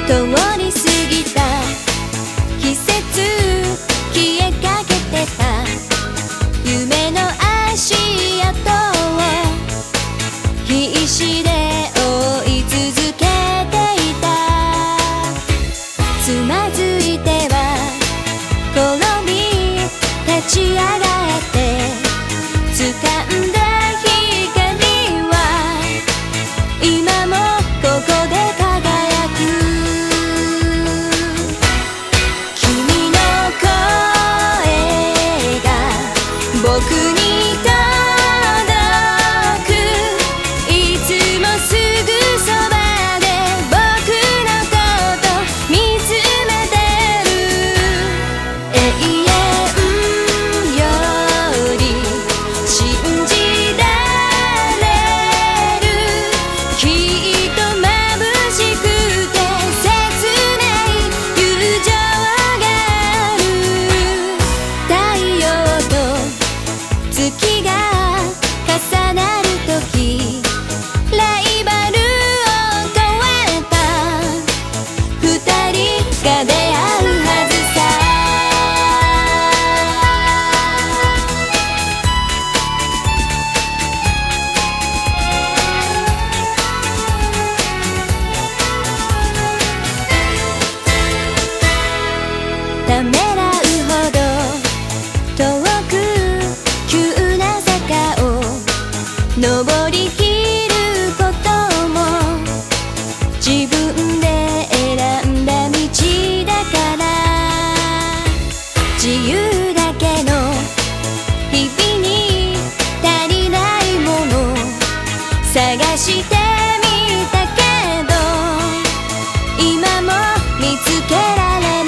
通り過ぎた季節消えかけてた夢の足跡を必死で追い続けていた。つまずいては転び立ち上がって掴んだ光は今もここで輝く。君の声が僕に届く。いつもすぐそばで僕のこと見つめてる。永遠より信じられる。きっと眩しくて切ない友情がある。太陽と月が重なる時ライバルを超えた二人が出会うはずさ。ためらうほど遠く急な坂を登りきることも自分で選んだ道だから。自由だけの日々に足りないもの探してみたけど今も見つけられない。